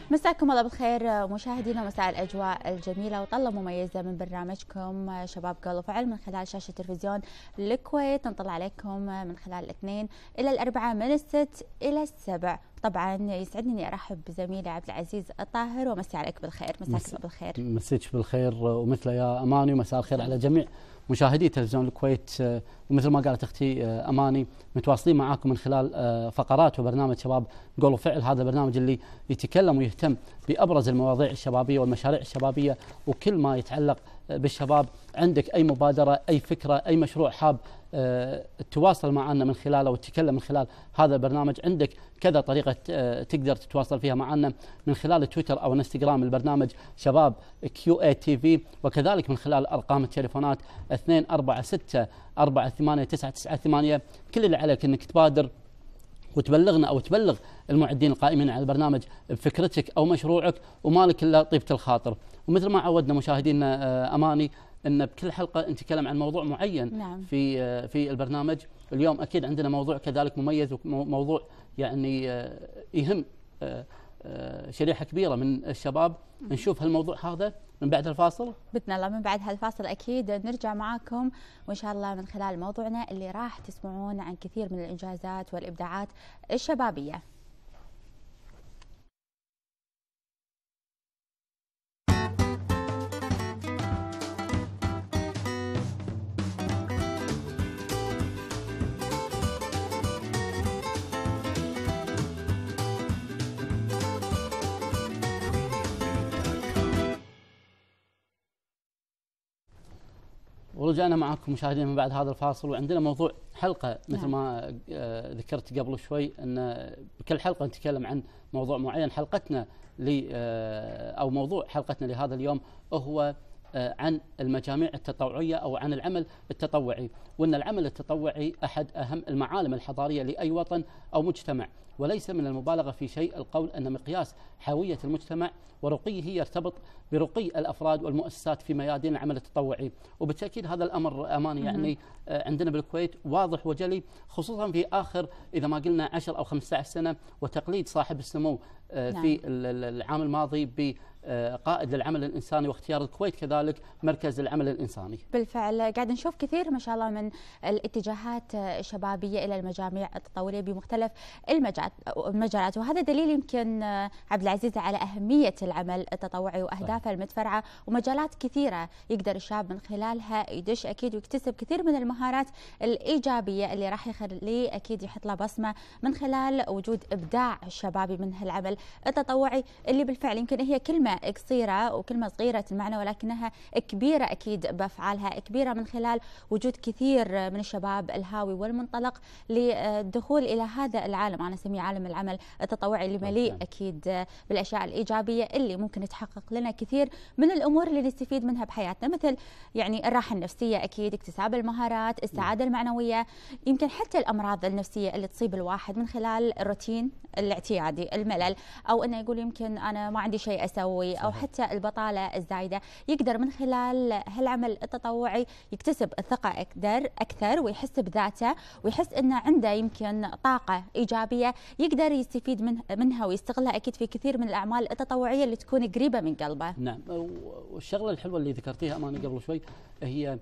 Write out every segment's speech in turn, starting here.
مساكم الله بالخير مشاهدينا، مساء الأجواء الجميلة وطلة مميزة من برنامجكم شباب قول وفعل من خلال شاشة تلفزيون الكويت. نطلع عليكم من خلال الاثنين إلى الأربعاء من الست إلى السبع. طبعا يسعدني اني ارحب بزميلي عبد العزيز الطاهر ومسي عليك بالخير. مساك الله بالخير. مسيك بالخير ومثله يا اماني، ومساء الخير على جميع مشاهدي تلفزيون الكويت. ومثل ما قالت اختي اماني، متواصلين معاكم من خلال فقرات وبرنامج شباب قول وفعل. هذا البرنامج اللي يتكلم ويهتم بابرز المواضيع الشبابيه والمشاريع الشبابيه وكل ما يتعلق بالشباب. عندك اي مبادره، اي فكره، اي مشروع حاب تتواصل معنا من خلاله وتتكلم من خلال هذا البرنامج، عندك كذا طريقه تقدر تتواصل فيها معنا من خلال تويتر او انستغرام البرنامج شباب QATV، وكذلك من خلال ارقام التليفونات 246 48998. كل اللي عليك انك تبادر وتبلغنا او تبلغ المعدين القائمين على البرنامج بفكرتك او مشروعك، ومالك الا طيبه الخاطر. ومثل ما عودنا مشاهدينا اماني ان بكل حلقه نتكلم عن موضوع معين. نعم. في البرنامج. اليوم اكيد عندنا موضوع كذلك مميز، وموضوع يعني يهم شريحه كبيره من الشباب. نشوف هالموضوع هذا من بعد الفاصل. باذن الله من بعد هالفاصل اكيد نرجع معاكم، وان شاء الله من خلال موضوعنا اللي راح تسمعون عن كثير من الانجازات والابداعات الشبابيه. ورجعنا معكم مشاهدينا من بعد هذا الفاصل، وعندنا موضوع حلقه مثل ما ذكرت قبل شوي ان بكل حلقه نتكلم عن موضوع معين. حلقتنا او موضوع حلقتنا لهذا اليوم هو عن المجاميع التطوعيه او عن العمل التطوعي، وان العمل التطوعي احد اهم المعالم الحضاريه لاي وطن او مجتمع، وليس من المبالغه في شيء القول ان مقياس حيويه المجتمع ورقيه يرتبط برقي الافراد والمؤسسات في ميادين العمل التطوعي. وبالتاكيد هذا الامر اماني يعني عندنا بالكويت واضح وجلي، خصوصا في اخر اذا ما قلنا 10 او 15 سنه، وتقليد صاحب السمو في العام الماضي بقائد للعمل الانساني، واختيار الكويت كذلك مركز العمل الانساني. بالفعل قاعد نشوف كثير ما شاء الله من الاتجاهات الشبابيه الى المجاميع التطوعيه بمختلف المجالات، وهذا دليل يمكن عبد العزيز على اهميه العمل التطوعي واهدافه المتفرعه، ومجالات كثيره يقدر الشاب من خلالها يدش اكيد ويكتسب كثير من المهارات الايجابيه اللي راح يخليه اكيد يحط له بصمه من خلال وجود ابداع شبابي من هالعمل التطوعي، اللي بالفعل يمكن هي كلمه قصيره وكلمه صغيره المعنى ولكنها كبيره اكيد بافعالها، كبيره من خلال وجود كثير من الشباب الهاوي والمنطلق للدخول الى هذا العالم، انا اسميه عالم العمل التطوعي اللي مليء اكيد بالاشياء الايجابيه اللي ممكن تحقق لنا كثير من الامور اللي نستفيد منها بحياتنا، مثل يعني الراحه النفسيه اكيد، اكتساب المهارات، السعاده المعنويه، يمكن حتى الامراض النفسيه اللي تصيب الواحد من خلال الروتين الاعتيادي، الملل، او انه يقول يمكن انا ما عندي شيء اسوي، او حتى البطاله الزايده. يقدر من خلال هالعمل التطوعي يكتسب الثقه اكثر ويحس بذاته، ويحس انه عنده يمكن طاقه ايجابيه يقدر يستفيد منها ويستغلها اكيد في كثير من الاعمال التطوعيه اللي تكون قريبه من قلبه. نعم، والشغله الحلوه اللي ذكرتيها اماني قبل شوي هي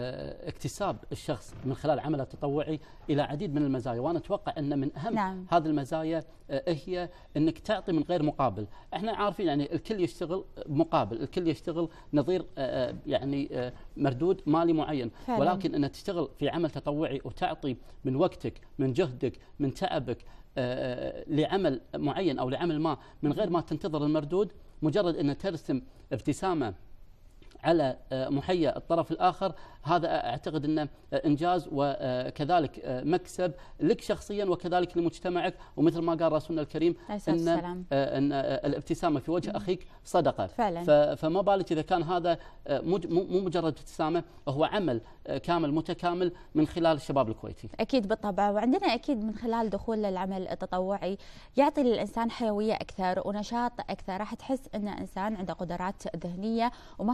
اكتساب الشخص من خلال عمله التطوعي الى عديد من المزايا، وانا اتوقع ان من اهم هذه المزايا هي انك تعطي من غير مقابل. احنا عارفين يعني الكل يشتغل مقابل، الكل يشتغل نظير يعني مردود مالي معين، فعلا. ولكن ان تشتغل في عمل تطوعي وتعطي من وقتك، من جهدك، من تعبك لعمل معين او لعمل ما من غير ما تنتظر المردود، مجرد ان ترسم ابتسامه على محيا الطرف الآخر، هذا أعتقد أنه إنجاز وكذلك مكسب لك شخصيا وكذلك لمجتمعك. ومثل ما قال رسولنا الكريم أن الابتسامة في وجه أخيك صدقة فعلا. فما بالك إذا كان هذا مو مجرد ابتسامة، هو عمل كامل متكامل من خلال الشباب الكويتي. أكيد بالطبع، وعندنا أكيد من خلال دخول العمل التطوعي يعطي للإنسان حيوية أكثر ونشاط أكثر، راح تحس أن إنسان عنده قدرات ذهنية ومهارات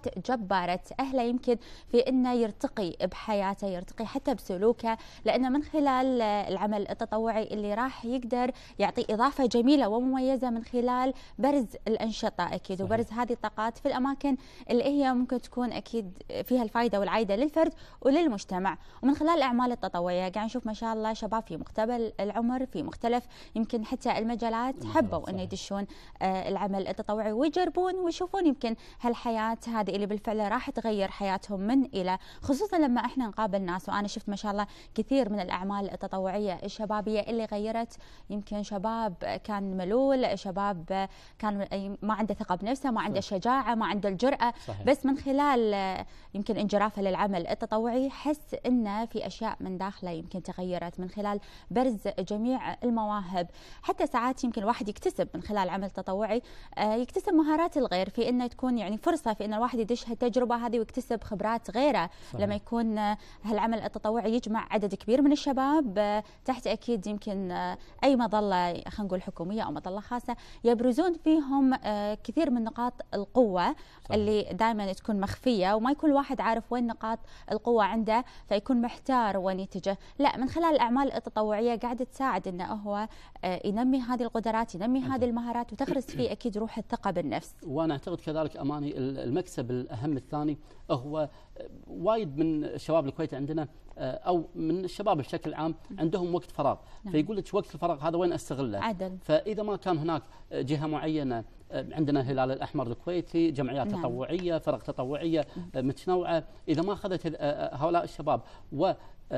طاقات جبارة تأهله يمكن في انه يرتقي بحياته، يرتقي حتى بسلوكه، لانه من خلال العمل التطوعي اللي راح يقدر يعطي اضافه جميله ومميزه من خلال برز الانشطه اكيد، صحيح. وبرز هذه الطاقات في الاماكن اللي هي ممكن تكون اكيد فيها الفائده والعائده للفرد وللمجتمع. ومن خلال الاعمال التطوعيه قاعد نشوف ما شاء الله شباب في مقتبل العمر في مختلف يمكن حتى المجالات حبوا ان يدشون العمل التطوعي ويجربون ويشوفون يمكن هالحياه هذه اللي بالفعل راح تغير حياتهم من الى، خصوصا لما احنا نقابل ناس. وانا شفت ما شاء الله كثير من الاعمال التطوعيه الشبابيه اللي غيرت يمكن شباب كان ملول، شباب كان ما عنده ثقه بنفسه، ما عنده شجاعه، ما عنده الجرأه، صحيح. بس من خلال يمكن انجرافه للعمل التطوعي حس انه في اشياء من داخله يمكن تغيرت من خلال برز جميع المواهب. حتى ساعات يمكن الواحد يكتسب من خلال عمل تطوعي يكتسب مهارات الغير، في انه تكون يعني فرصه في ان الواحد يدش هالتجربه هذه ويكتسب خبرات غيره، صحيح. لما يكون هالعمل التطوعي يجمع عدد كبير من الشباب تحت اكيد يمكن اي مظله خلينا نقول حكوميه او مظله خاصه، يبرزون فيهم كثير من نقاط القوه، صحيح. اللي دائما تكون مخفيه وما يكون الواحد عارف وين نقاط القوه عنده، فيكون محتار وين يتجه. لا، من خلال الاعمال التطوعيه قاعده تساعد انه هو ينمي هذه القدرات، ينمي هذه المهارات، وتغرس فيه اكيد روح الثقه بالنفس. وانا اعتقد كذلك اماني المكسب الاهم الثاني هو وايد من الشباب الكويت عندنا او من الشباب بشكل عام عندهم وقت فراغ، فيقول لك وقت الفراغ هذا وين استغله؟ عدل. فاذا ما كان هناك جهه معينه، عندنا الهلال الاحمر الكويتي، جمعيات تطوعيه، فرق تطوعيه متنوعه، اذا ما اخذت هؤلاء الشباب و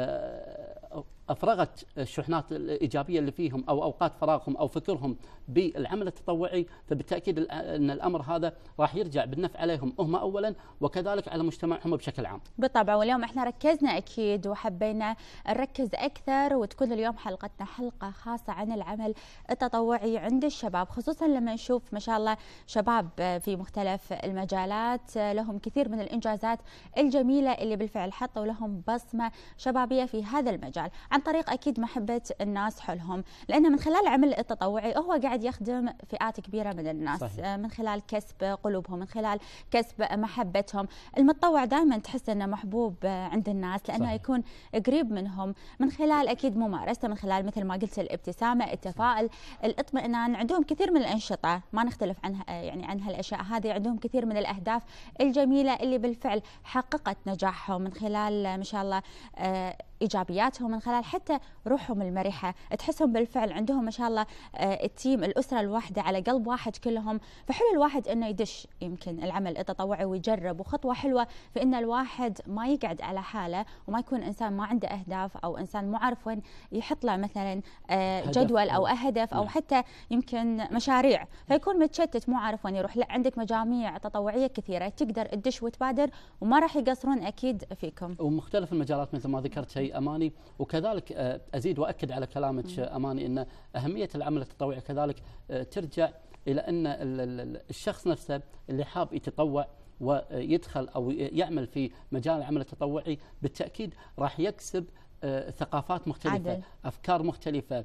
افرغت الشحنات الايجابيه اللي فيهم او اوقات فراغهم او فكرهم بالعمل التطوعي، فبالتاكيد ان الامر هذا راح يرجع بالنفع عليهم هم اولا وكذلك على مجتمعهم بشكل عام. بالطبع، واليوم احنا ركزنا اكيد وحبينا نركز اكثر، وتكون اليوم حلقتنا حلقه خاصه عن العمل التطوعي عند الشباب، خصوصا لما نشوف ما شاء الله شباب في مختلف المجالات لهم كثير من الانجازات الجميله اللي بالفعل حطوا لهم بصمه شبابيه في هذا المجال عن طريق اكيد محبه الناس حولهم، لانه من خلال العمل التطوعي هو قاعد يخدم فئات كبيره من الناس، صحيح. من خلال كسب قلوبهم، من خلال كسب محبتهم. المتطوع دائما تحس انه محبوب عند الناس لانه صحيح. يكون قريب منهم من خلال اكيد ممارسته، من خلال مثل ما قلت الابتسامه، التفاؤل، الاطمئنان. عندهم كثير من الانشطه ما نختلف عنها يعني عن هالاشياء هذه، عندهم كثير من الاهداف الجميله اللي بالفعل حققت نجاحهم من خلال ما شاء الله ايجابياتهم، من خلال حتى روحهم المرحه، تحسهم بالفعل عندهم ما شاء الله التيم، الاسره الواحده على قلب واحد كلهم. فحلو الواحد انه يدش يمكن العمل التطوعي ويجرب، وخطوه حلوه في ان الواحد ما يقعد على حاله وما يكون انسان ما عنده اهداف، او انسان مو عارف وين يحط له مثلا جدول او هدف او حتى يمكن مشاريع، فيكون متشتت مو عارف وين يروح. لا، عندك مجاميع تطوعيه كثيره تقدر تدش وتبادر وما راح يقصرون اكيد فيكم، ومختلف المجالات مثل ما ذكرت شيء اماني. وكذلك ازيد واكد على كلامك اماني ان اهميه العمل التطوعي كذلك ترجع الى ان الشخص نفسه اللي حاب يتطوع ويدخل او يعمل في مجال العمل التطوعي بالتاكيد راح يكسب ثقافات مختلفه، عدل. افكار مختلفه،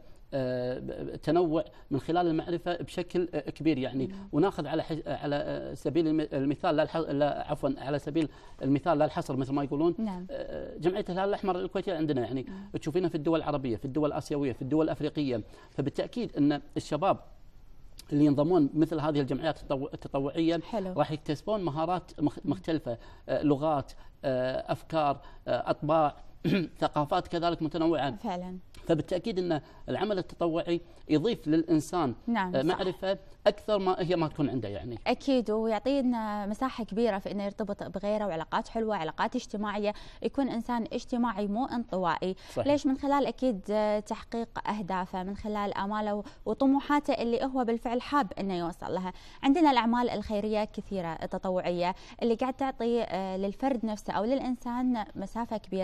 تنوع من خلال المعرفه بشكل كبير يعني. وناخذ على سبيل المثال عفوا على سبيل المثال لا الحصر مثل ما يقولون، نعم. جمعيه الهلال الاحمر الكويتيه عندنا يعني تشوفينها في الدول العربيه، في الدول الاسيويه، في الدول الافريقيه، فبالتاكيد ان الشباب اللي ينضمون مثل هذه الجمعيات التطوعيه راح يكتسبون مهارات مختلفه، لغات، افكار، اطباع، ثقافات كذلك متنوعه فعلا. فبالتاكيد ان العمل التطوعي يضيف للانسان معرفه اكثر ما هي ما تكون عنده يعني. اكيد، ويعطينا مساحه كبيره في انه يرتبط بغيره، وعلاقات حلوه، علاقات اجتماعيه، يكون انسان اجتماعي مو انطوائي. صحيح. ليش؟ من خلال اكيد تحقيق اهدافه، من خلال اماله وطموحاته اللي هو بالفعل حاب انه يوصل لها. عندنا الاعمال الخيريه كثيره التطوعيه اللي قاعد تعطي للفرد نفسه او للانسان مسافه كبيره اكيد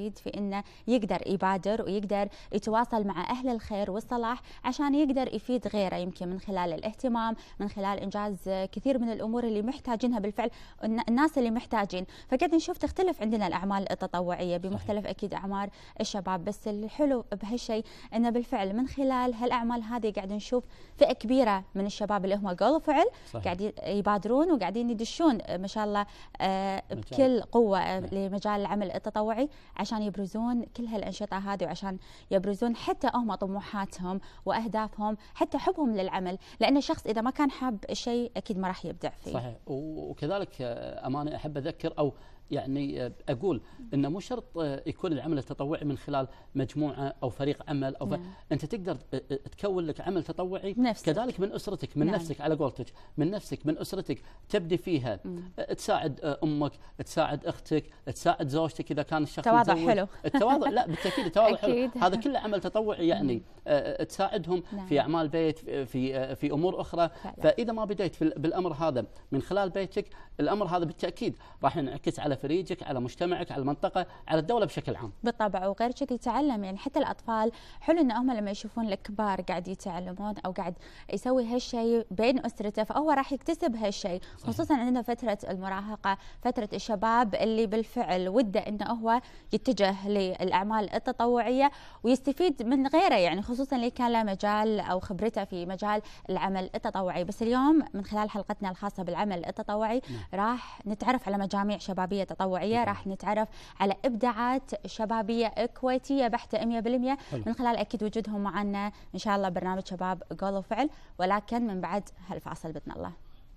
يزيد في انه يقدر يبادر ويقدر يتواصل مع اهل الخير والصلاح عشان يقدر يفيد غيره، يمكن من خلال الاهتمام، من خلال انجاز كثير من الامور اللي محتاجينها بالفعل الناس اللي محتاجين. فقاعد نشوف تختلف عندنا الاعمال التطوعيه بمختلف اكيد اعمار الشباب، بس الحلو بهالشيء انه بالفعل من خلال هالاعمال هذه قاعد نشوف فئه كبيره من الشباب اللي هم قول وفعل قاعدين يبادرون وقاعدين يدشون ما شاء الله بكل قوه لمجال العمل التطوعي عشان يبرزون كل هالانشطه هذه، وعشان يبرزون حتى هم طموحاتهم واهدافهم، حتى حبهم للعمل، لان الشخص اذا ما كان حاب الشيء اكيد ما راح يبدع فيه. صحيح. وكذلك امانه احب اذكر او يعني اقول انه مو شرط يكون العمل التطوعي من خلال مجموعه او فريق عمل او انت تقدر تكون لك عمل تطوعي بنفسك. كذلك من اسرتك، من نفسك على قولتك، من نفسك من اسرتك تبدي فيها. تساعد امك، تساعد اختك، تساعد زوجتك اذا كان الشخص تواضع حلو. التواضع لا بالتاكيد التواضع حلو، هذا كله عمل تطوعي يعني. تساعدهم في اعمال بيت، في امور اخرى. فاذا ما بديت بالامر هذا من خلال بيتك، الامر هذا بالتاكيد راح ينعكس على فريقك، على مجتمعك، على المنطقه، على الدوله بشكل عام. بالطبع. وغير كذا يتعلم، يعني حتى الاطفال حلو ان هم لما يشوفون الكبار قاعد يتعلمون او قاعد يسوي هالشيء بين اسرته، فهو راح يكتسب هالشيء. خصوصا عندنا فتره المراهقه، فتره الشباب اللي بالفعل وده انه هو يتجه للاعمال التطوعيه ويستفيد من غيره، يعني خصوصا اللي كان له مجال او خبرته في مجال العمل التطوعي. بس اليوم من خلال حلقتنا الخاصه بالعمل التطوعي راح نتعرف على مجاميع شبابيه تطوعيه، راح نتعرف على ابداعات شبابيه كويتيه بحته 100% من خلال اكيد وجودهم معنا ان شاء الله برنامج شباب قول وفعل، ولكن من بعد هالفاصل باذن الله.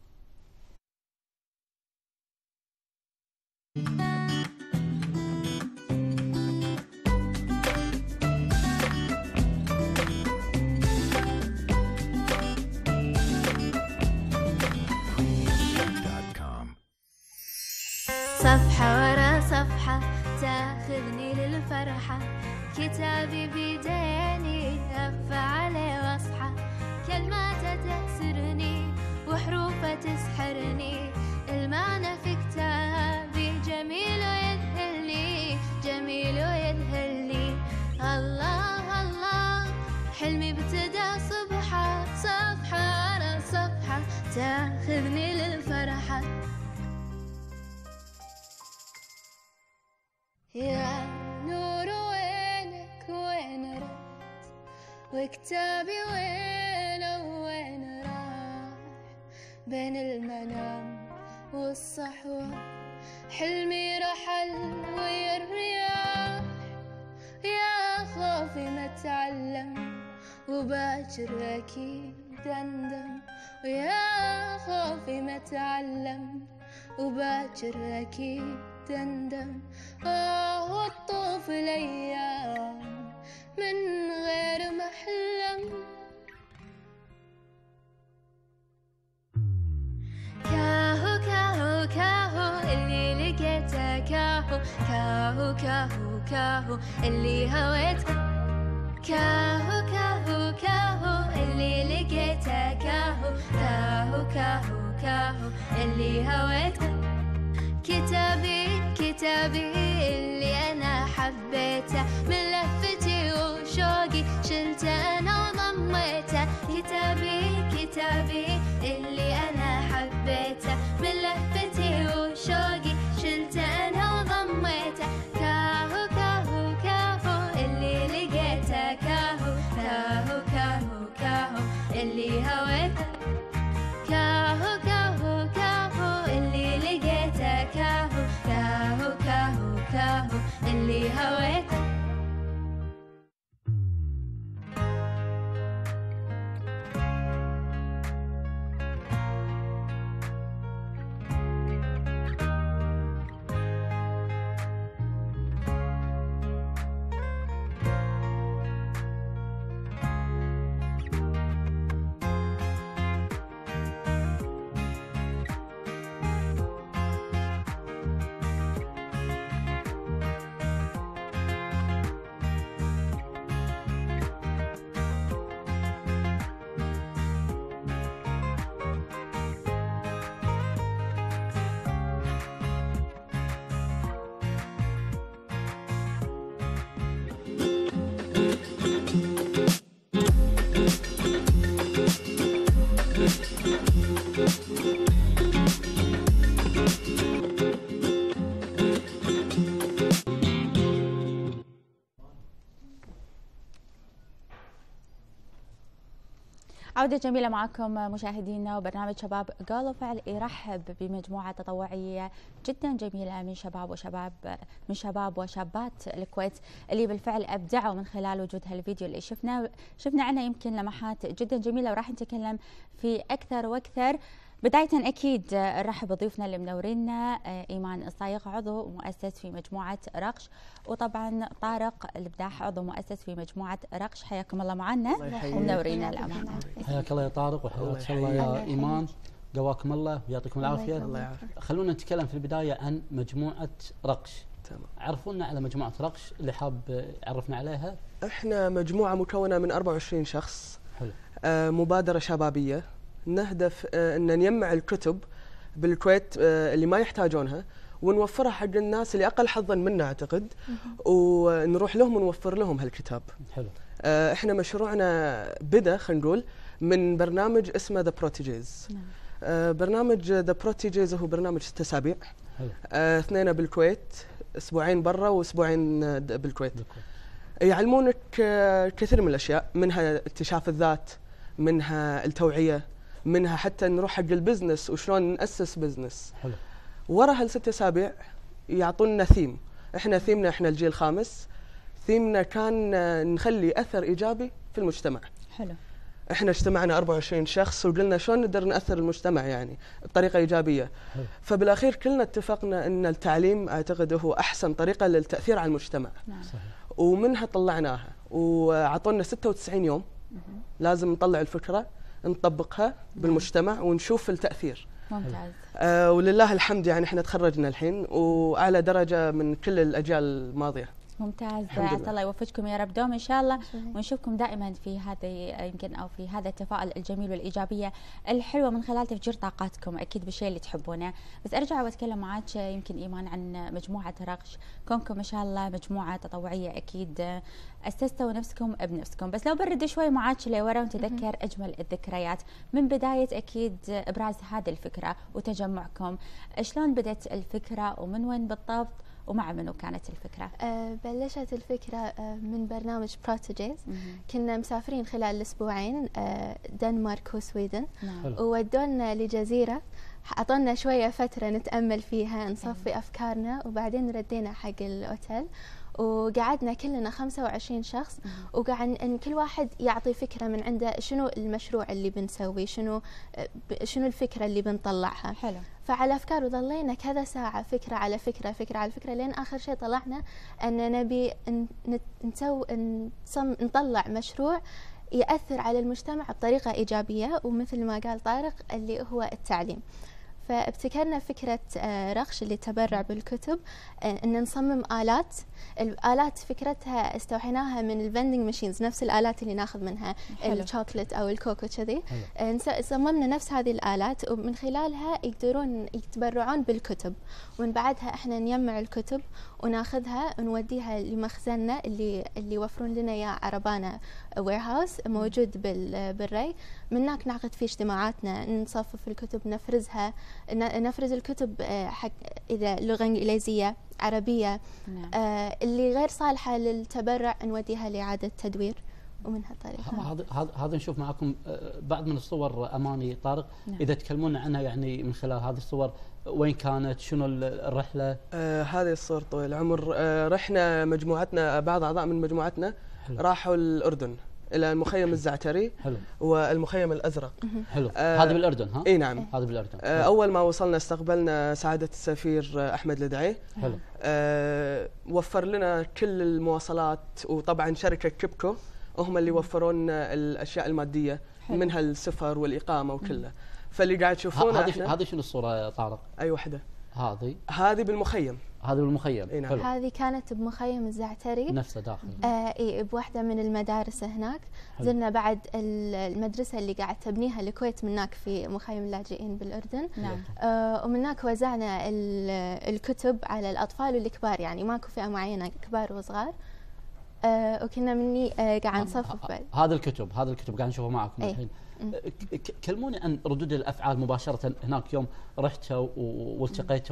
صفحة ورا صفحة تاخذني للفرحة، كتابي بيديني أخفى عليه واصحى، كلماته تأسرني وحروفه تسحرني، المعنى في كتابي جميل ويذهلني، جميل ويذهلني. الله الله حلمي ابتدى صبحة، صفحة ورا صفحة تاخذني للفرحة. يا نور وينك وين رحت، وكتابي وين راح، بين المنام والصحوة حلمي رحل ويا الرياح. يا خوفي ما تعلم وباكر أكيد أندم، ويا خوفي ما تعلم وباكر أكيد تندم. وتطوف الأيام من غير محلم، كاهو كاهو كاهو اللي لقيته، كاهو كاهو كاهو كاهو اللي هويته، كاهو كاهو كاهو اللي لقيته، كاهو كاهو كاهو كاهو اللي هويته. كتابي اللي أنا حبيته، من لفتي وشوقي شلته أنا وضميته. كتابي اللي أنا حبيته، من لفتي وشوقي شلته أنا وضميته. كاهو كاهو كاهو اللي لقيته، كاهو كاهو كاهو كاهو اللي هويته، كاهو كاهو كاهو اللي لقيته، كاهو كاهو كاهو كاهو اللي هويته. عودة جميلة معكم مشاهدينا، وبرنامج شباب قال وفعل يرحب بمجموعة تطوعية جدا جميلة من شباب وشابات الكويت اللي بالفعل أبدعوا من خلال وجود هالفيديو اللي شفنا عنه يمكن لمحات جدا جميلة، وراح نتكلم في أكثر وأكثر. بداية أكيد نرحب بضيوفنا اللي منورينا، إيمان الصايغ عضو مؤسس في مجموعة رقش، وطبعا طارق البداح عضو مؤسس في مجموعة رقش. حياكم الله معنا ومنورينا الأمانة. حياك الله يا طارق، وحياك الله يا إيمان، قواكم الله ويعطيكم العافية. الله يعافيك. خلونا نتكلم في البداية عن مجموعة رقش. تمام. عرفونا على مجموعة رقش، اللي حاب يعرفنا عليها. احنا مجموعة مكونة من 24 شخص. حلو. مبادرة شبابية نهدف ان نجمع الكتب بالكويت اللي ما يحتاجونها، ونوفرها حق الناس اللي اقل حظا منا اعتقد، ونروح لهم ونوفر لهم هالكتاب. حلو. احنا مشروعنا بدا خلينا نقول من برنامج اسمه ذا بروتيجيز. برنامج ذا بروتيجيز هو برنامج 6 أسابيع. حلو. 2 بالكويت، اسبوعين برا واسبوعين بالكويت. يعلمونك كثير من الاشياء، منها اكتشاف الذات، منها التوعية، منها حتى نروح حق البزنس وشلون نأسس بزنس. حلو. ورا هال6 أسابيع يعطونا ثيم. احنا ثيمنا احنا الجيل الخامس، ثيمنا كان نخلي أثر إيجابي في المجتمع. حلو. احنا اجتمعنا 24 شخص وقلنا شلون نقدر نأثر المجتمع يعني بطريقة إيجابية. حلو. فبالأخير كلنا اتفقنا أن التعليم أعتقد هو أحسن طريقة للتأثير على المجتمع. نعم. صحيح. ومنها طلعناها وعطونا 96 يوم لازم نطلع الفكرة، نطبقها بالمجتمع ونشوف التأثير. ممتاز. ولله الحمد يعني احنا تخرجنا الحين وأعلى درجة من كل الأجيال الماضية. ممتاز. عسى الله يوفقكم يا رب دوم ان شاء الله، ونشوفكم دائما في هذا يمكن او في هذا التفاؤل الجميل والايجابيه الحلوه من خلال تفجير طاقاتكم اكيد بالشيء اللي تحبونه. بس ارجع واتكلم معك يمكن ايمان عن مجموعه رقش، كونكم ما شاء الله مجموعه تطوعيه اكيد اسستوا نفسكم بنفسكم، بس لو برد شوي معك لورا ونتذكر اجمل الذكريات من بدايه اكيد ابراز هذه الفكره وتجمعكم. شلون بدت الفكره ومن وين بالضبط ومع منو كانت الفكرة؟ بلشت الفكرة من برنامج بروتيجيز. كنا مسافرين خلال الأسبوعين دنمارك وسويدن. وودونا لجزيرة، أعطونا شوية فترة نتأمل فيها، نصفي أفكارنا، وبعدين ردينا حق الأوتيل وقعدنا كلنا 25 شخص، وقعد ان كل واحد يعطي فكره من عنده، شنو المشروع اللي بنسويه، شنو الفكره اللي بنطلعها. حلو. فعلى افكار وظلينا كذا ساعه فكره على فكره فكره على فكره، لين اخر شيء طلعنا ان نبي نطلع مشروع ياثر على المجتمع بطريقه ايجابيه، ومثل ما قال طارق اللي هو التعليم. فابتكرنا فكرة رقش اللي تبرع بالكتب، أن نصمم آلات. الآلات فكرتها استوحيناها من الفندنج ماشينز، نفس الآلات اللي ناخذ منها الشوكولات أو الكوكو كذي. صممنا نفس هذه الآلات، ومن خلالها يقدرون يتبرعون بالكتب، ومن بعدها احنا نجمع الكتب وناخذها ونوديها لمخزننا اللي يوفرون لنا اياه عربانة ويرهاوس موجود بالري. من هناك نعقد فيه اجتماعاتنا، نصفف الكتب، نفرز الكتب حق إذا لغة إنجليزية عربية. اللي غير صالحة للتبرع نوديها لإعادة تدوير، ومن هالطريقة هذا نشوف معكم بعض من الصور أماني طارق. إذا تكلمون عنها يعني من خلال هذه الصور، وين كانت، شنو الرحلة؟ هذه الصور طويل العمر. رحنا مجموعتنا، بعض أعضاء من مجموعتنا راحوا الأردن إلى المخيم الزعتري. حلو. والمخيم الأزرق. حلو. هذا بالأردن ها؟ اي نعم. هذا بالأردن. أول ما وصلنا استقبلنا سعادة السفير أحمد الدعي. حلو. وفر لنا كل المواصلات، وطبعا شركة كيبكو هم اللي وفرون الأشياء المادية. حلو. منها السفر والإقامة وكله. فاللي قاعد تشوفونه هذه شنو الصورة يا طارق؟ أي وحدة. هذه بالمخيم. هذا بالمخيم. إيه نعم. هذه كانت بمخيم الزعتري نفسه داخل. اي بواحده من المدارس هناك. زرنا بعد المدرسه اللي قاعد تبنيها الكويت من هناك في مخيم اللاجئين بالاردن. نعم. ومن هناك وزعنا الكتب على الاطفال والكبار، يعني ماكو فئه معينه، كبار وصغار. وكنا مني قاعد نصفف بعد. هذا الكتب قاعد نشوفه معكم الحين. كلموني عن ردود الافعال مباشره هناك يوم رحتوا والتقيتوا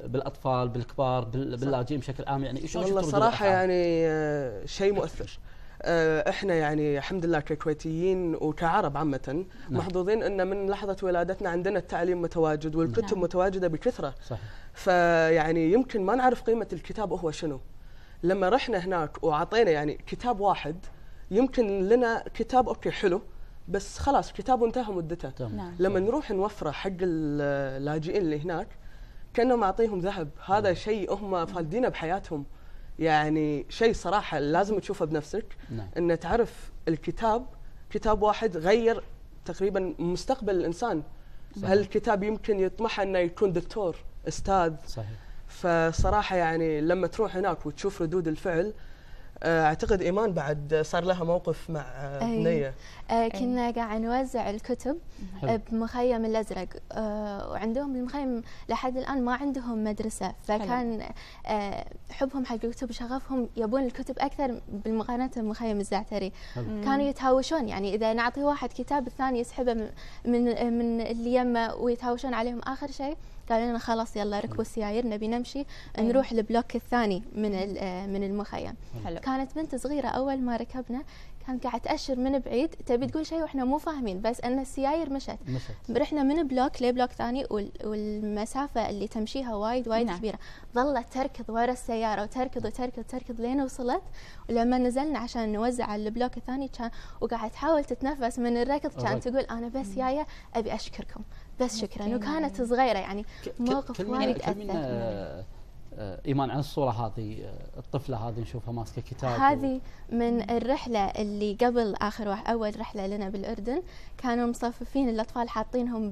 بالاطفال، بالكبار، باللاجئين بشكل عام، يعني شلون؟ والله صراحه يعني شيء مؤثر. احنا يعني الحمد لله ككويتيين وكعرب عامه محظوظين ان من لحظه ولادتنا عندنا التعليم متواجد والكتب متواجده بكثره. صحيح. فيعني يمكن ما نعرف قيمه الكتاب هو شنو. لما رحنا هناك وعطينا يعني كتاب واحد، يمكن لنا كتاب اوكي حلو بس خلاص كتاب وانتهى مدته. لما نروح نوفره حق اللاجئين اللي هناك كأنه معطيهم ذهب. هذا شيء هم فالدينه بحياتهم، يعني شيء صراحة لازم تشوفه بنفسك. أن تعرف الكتاب كتاب واحد غير تقريبا مستقبل الإنسان. هالكتاب يمكن يطمح أنه يكون دكتور أستاذ. صحيح. فصراحة يعني لما تروح هناك وتشوف ردود الفعل، اعتقد ايمان بعد صار لها موقف مع بنيه. كنا قاعد نوزع الكتب بمخيم الازرق، وعندهم المخيم لحد الان ما عندهم مدرسه، فكان حبهم حق الكتب وشغفهم يبون الكتب اكثر بالمقارنه بمخيم الزعتري. كانوا يتهاوشون، يعني اذا نعطي واحد كتاب الثاني يسحبه من اللي يمه ويتهاوشون عليهم. اخر شيء قالوا لنا خلاص يلا ركبوا السيايير نبي نمشي نروح البلوك الثاني من المخيم. كانت بنت صغيرة أول ما ركبنا كانت قاعدة تأشر من بعيد تبي تقول شيء وإحنا مو فاهمين، بس أن السيايير مشت. رحنا من بلوك لبلوك ثاني والمسافة اللي تمشيها وايد كبيرة. ظلت تركض ورا السيارة وتركض لين وصلت. ولما نزلنا عشان نوزع على البلوك الثاني كان وقاعد تحاول تتنفس من الركض، كانت تقول أنا بس جاية أبي أشكركم بس شكرا. وكانت صغيرة يعني موقف وايد أثر. إيمان عن الصورة هذه، الطفلة هذه نشوفها ماسكة كتاب. هذه من الرحلة اللي قبل أول رحلة لنا بالأردن. كانوا مصففين الأطفال حاطينهم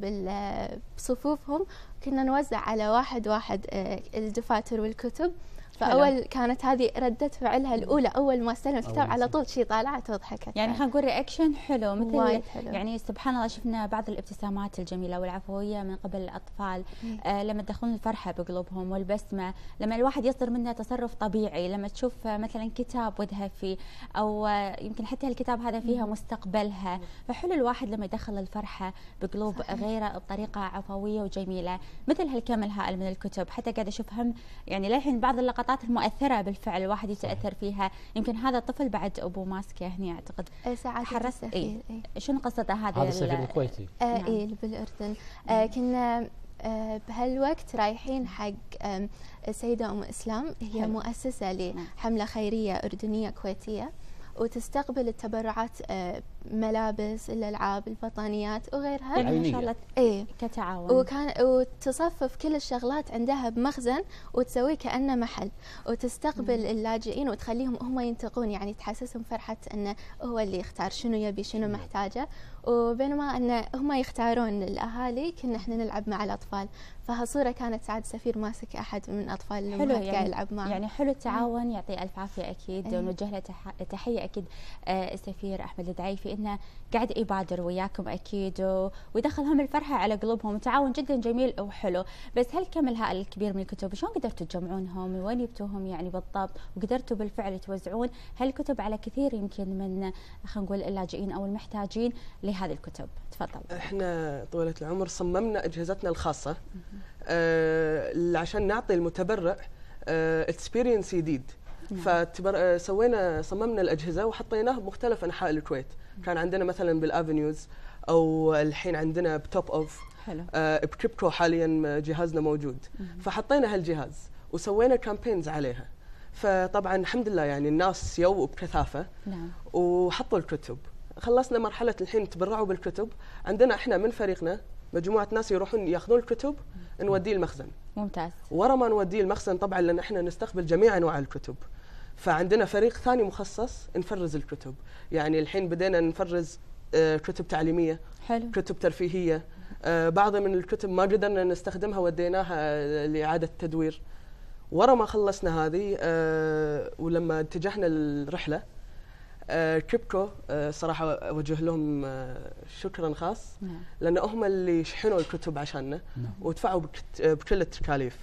بصفوفهم، كنا نوزع على واحد الدفاتر والكتب. فأول كانت هذه ردة فعلها الأولى، أول ما استلمت الكتاب على طول شي طالعت وضحكت. يعني خلينا نقول رياكشن حلو، مثل حلو. يعني سبحان الله شفنا بعض الابتسامات الجميلة والعفوية من قبل الأطفال لما تدخلون الفرحة بقلوبهم والبسمة، لما الواحد يصدر منه تصرف طبيعي، لما تشوف مثلا كتاب ودها فيه أو يمكن حتى الكتاب هذا فيها مستقبلها. فحلو الواحد لما يدخل الفرحة بقلوب غيره بطريقة عفوية وجميلة. مثل هالكم الهائل من الكتب، حتى قاعدة أشوفهم يعني للحين بعض اللقطات المؤثرة بالفعل الواحد يتأثر فيها. يمكن هذا الطفل بعد أبوه ماسكه هني أعتقد. حرس شنو قصته هذا السفير الكويتي؟ بالأردن. كنا بهالوقت رايحين حق السيدة أم إسلام، هي مؤسسة لحملة خيرية أردنية كويتية، وتستقبل التبرعات، ملابس، الألعاب، البطانيات وغيرها. يعني ما شاء الله كتعاون. وتصفف كل الشغلات عندها بمخزن وتسويه كأنه محل، وتستقبل اللاجئين وتخليهم هم ينتقون، يعني تحسسهم فرحة أنه هو اللي يختار شنو يبي شنو محتاجه. وبينما أن هم يختارون الأهالي كنا احنا نلعب مع الأطفال. فهالصورة كانت سعد السفير ماسك أحد من أطفال الأمهات قاعد يلعب معه. يعني حلو التعاون، يعطي ألف عافية أكيد. ونوجه له تحية أكيد السفير أحمد الدعيفي، إنه قاعد يبادر وياكم أكيد ويدخلهم الفرحة على قلوبهم. تعاون جدا جميل وحلو. بس هل كم الهائل الكبير من الكتب شلون قدرتوا تجمعونهم؟ من وين جبتوهم يعني بالضبط؟ وقدرتوا بالفعل توزعون هالكتب على كثير يمكن من خلينا نقول اللاجئين أو المحتاجين لهذه الكتب؟ تفضل. احنا طويلة العمر صممنا أجهزتنا الخاصة عشان نعطي المتبرع اكسبيرينس جديد. صممنا الأجهزة وحطيناها بمختلف أنحاء الكويت. كان عندنا مثلا بالافنيوز، أو الحين عندنا بتوب أوف، بكيبكو حاليا جهازنا موجود. فحطينا هالجهاز وسوينا كامبينز عليها. فطبعا الحمد لله يعني الناس يو بكثافة وحطوا الكتب. خلصنا مرحلة الحين تبرعوا بالكتب. عندنا احنا من فريقنا مجموعة ناس يروحون ياخذون الكتب نوديه المخزن. ممتاز. ورا ما نوديه المخزن طبعا لان احنا نستقبل جميع انواع الكتب، فعندنا فريق ثاني مخصص نفرز الكتب. يعني الحين بدينا نفرز كتب تعليمية، حلو. كتب ترفيهية. بعض من الكتب ما قدرنا نستخدمها وديناها لإعادة التدوير. ورا ما خلصنا هذه ولما اتجهنا للرحلة، كيبكو صراحة أوجه لهم شكرا خاص، لأن هم اللي شحنوا الكتب عشاننا ودفعوا بكل التكاليف.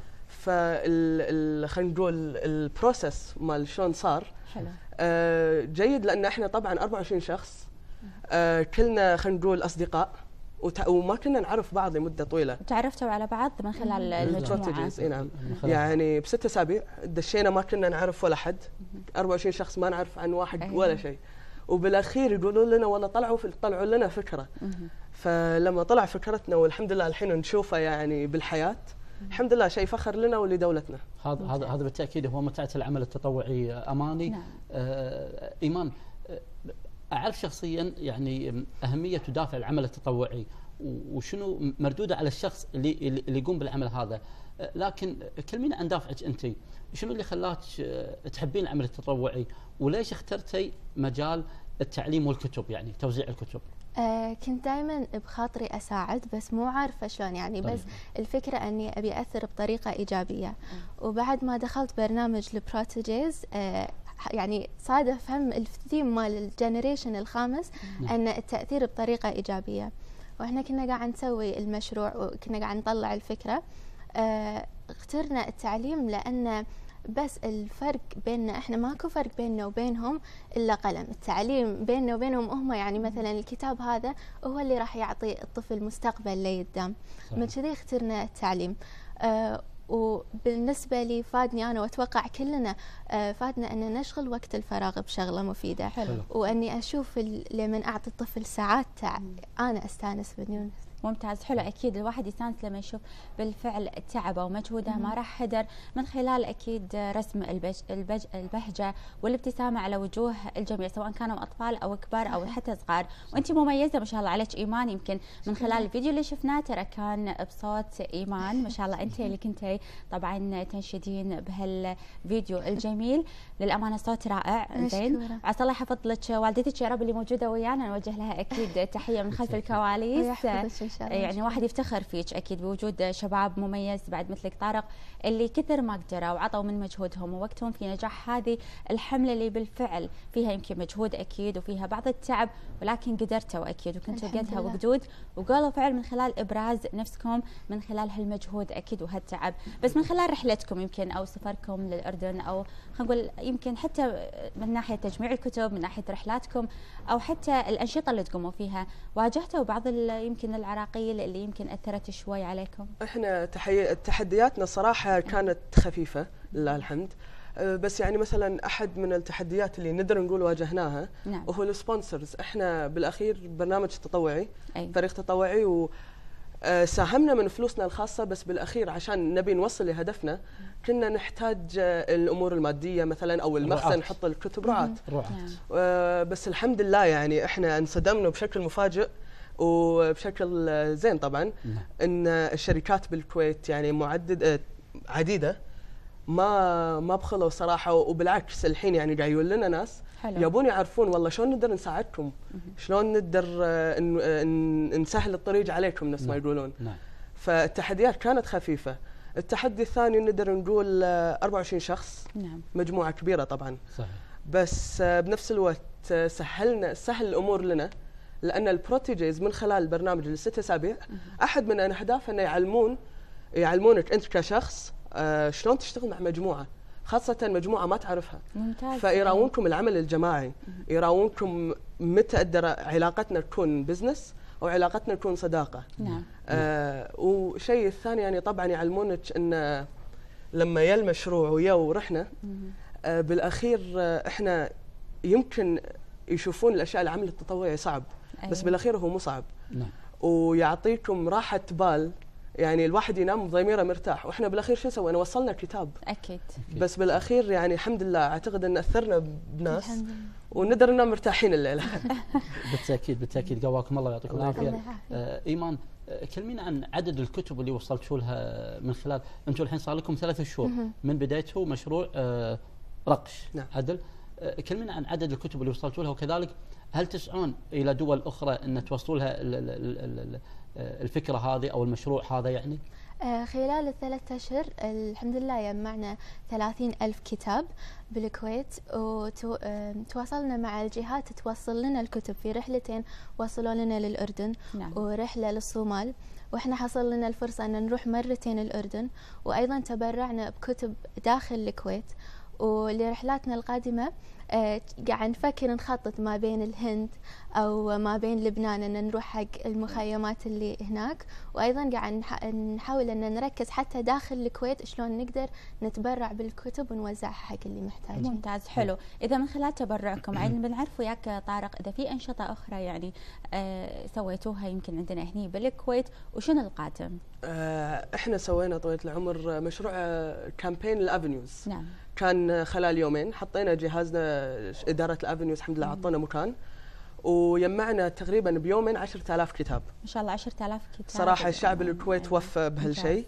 خلينا نقول البروسس مال شلون صار جيد، لأن احنا طبعا 24 شخص كلنا خلينا نقول أصدقاء وما كنا نعرف بعض لمده طويله. تعرفتوا على بعض من خلال المجموعه؟ اي نعم. يعني ب6 أسابيع دشينا ما كنا نعرف ولا حد، 24 شخص ما نعرف عن واحد ولا شيء، وبالاخير يقولون لنا والله طلعوا لنا فكره. فلما طلع فكرتنا والحمد لله الحين نشوفه يعني بالحياه، الحمد لله شيء فخر لنا ولدولتنا. هذا بالتاكيد هو متعه العمل التطوعي. اماني. نعم. ايمان، اعرف شخصيا يعني اهميه ودافع العمل التطوعي وشنو مردوده على الشخص اللي يقوم بالعمل هذا، لكن كلمينا عن دافعك انت، شنو اللي خلاك تحبين العمل التطوعي وليش اخترتي مجال التعليم والكتب، يعني توزيع الكتب؟ كنت دائما بخاطري اساعد بس مو عارفه شلون يعني. بس الفكره اني ابي اثر بطريقه ايجابيه. وبعد ما دخلت برنامج البروتيجيز يعني صادف هم الثيم مال الجنريشن الخامس ان التاثير بطريقه ايجابيه. واحنا كنا قاعد نسوي المشروع وكنا قاعد نطلع الفكره. اخترنا التعليم لان بس الفرق بيننا احنا ماكو فرق بيننا وبينهم الا قلم. التعليم بيننا وبينهم هم يعني مثلا الكتاب هذا هو اللي راح يعطي الطفل مستقبل لقدام. من كذي اخترنا التعليم. وبالنسبة لي فادني أنا وأتوقع كلنا فادنا أن نشغل وقت الفراغ بشغلة مفيدة. حلو. وأني أشوف لمن أعطي الطفل سعادته أنا أستانس بدون. ممتاز. حلو. أكيد الواحد يستانس لما يشوف بالفعل تعبه ومجهوده ما راح هدر من خلال أكيد رسم البهجة والابتسامة على وجوه الجميع سواء كانوا أطفال أو كبار أو حتى صغار. وأنت مميزة ما شاء الله عليك إيمان. يمكن من خلال الفيديو اللي شفناه ترى كان بصوت إيمان ما شاء الله. أنت اللي كنتي طبعا تنشدين بهالفيديو الجميل. للأمانة صوت رائع. زين. عسى الله يحفظ لك والدتك يا رب اللي موجودة ويانا، نوجه لها أكيد تحية من خلف الكواليس. يعني واحد يفتخر فيك اكيد بوجود شباب مميز بعد مثلك طارق اللي كثر ما قدروا وعطوا من مجهودهم ووقتهم في نجاح هذه الحمله اللي بالفعل فيها يمكن مجهود اكيد وفيها بعض التعب، ولكن قدرتوا اكيد وكنتوا قدها وقدود وقالوا فعل من خلال ابراز نفسكم من خلال هالمجهود اكيد وهالتعب. بس من خلال رحلتكم يمكن او سفركم للاردن او خلينا نقول يمكن حتى من ناحيه تجميع الكتب، من ناحيه رحلاتكم او حتى الانشطه اللي تقوموا فيها، واجهتوا بعض يمكن العراقيل اللي يمكن اثرت شوي عليكم؟ احنا تحدياتنا صراحه كانت خفيفه لله الحمد. بس يعني مثلا احد من التحديات اللي نقدر نقول واجهناها نعم. وهو السبونسرز. احنا بالاخير برنامج تطوعي، فريق تطوعي، وساهمنا من فلوسنا الخاصه، بس بالاخير عشان نبي نوصل لهدفنا كنا نحتاج الامور الماديه مثلا او المخزن نحط الكتب رعاة. بس الحمد لله يعني احنا انصدمنا بشكل مفاجئ وبشكل زين طبعا ان الشركات بالكويت يعني عديده ما بخلوا صراحه، وبالعكس الحين يعني قاعد يقول لنا ناس يبون يعرفون والله شلون نقدر نساعدكم، شلون نقدر نسهل الطريق عليكم نفس ما يقولون. فالتحديات كانت خفيفه. التحدي الثاني نقدر نقول 24 شخص، مجموعه كبيره طبعا. صحيح. بس بنفس الوقت سهل الامور لنا، لأن البروتيجيز من خلال البرنامج ل6 أسابيع أحد من أهدافه أنه يعلمونك أنت كشخص شلون تشتغل مع مجموعة، خاصة مجموعة ما تعرفها. ممتاز. فيراونكم العمل الجماعي، يراونكم متى أقدر علاقتنا تكون بزنس أو علاقتنا تكون صداقة. نعم. وشيء الثاني يعني طبعا يعلمونك أن لما يا المشروع ويا ورحنا بالأخير إحنا يمكن يشوفون الاشياء العمل التطوعي صعب. بس بالاخير هو مو صعب. ويعطيكم راحه بال، يعني الواحد ينام ضميره مرتاح. واحنا بالاخير شو سوينا؟ وصلنا كتاب اكيد. بس بالاخير يعني الحمد لله اعتقد ان اثرنا بناس ونقدر ننام مرتاحين الليله. بالتاكيد قواكم الله يعطيكم العافيه. ايمان، كلمينا عن عدد الكتب اللي وصلتوا لها من خلال انتم الحين صار لكم 3 شهور من بدايته مشروع رقش. نعم. عدل، كلمينا عن عدد الكتب اللي وصلتوا لها، وكذلك هل تسعون الى دول اخرى ان توصلوا لها الفكره هذه او المشروع هذا يعني؟ خلال ال3 أشهر الحمد لله جمعنا 30,000 كتاب بالكويت، وتواصلنا مع الجهات توصل لنا الكتب في رحلتين وصلوا لنا للأردن. نعم. ورحلة للصومال، واحنا حصل لنا الفرصة ان نروح مرتين الأردن، وايضا تبرعنا بكتب داخل الكويت. ولرحلاتنا القادمة قاعد نفكر نخطط ما بين الهند أو ما بين لبنان أن نروح حق المخيمات اللي هناك، وأيضا قاعد نحاول أن نركز حتى داخل الكويت شلون نقدر نتبرع بالكتب ونوزعها حق اللي محتاج. ممتاز، حلو. إذا من خلال تبرعكم بنعرف وياك طارق إذا في أنشطة أخرى يعني سويتوها يمكن عندنا هني بالكويت، وشنو القادم؟ احنا سوينا طويلة العمر مشروع كامبين الافنيوز. نعم. كان خلال يومين حطينا جهازنا إدارة الافنيوز الحمد لله عطونا مكان، ويجمعنا تقريبا بيومين 10,000 كتاب. ما شاء الله 10,000 كتاب. صراحة الشعب الكويت وفى بهالشيء.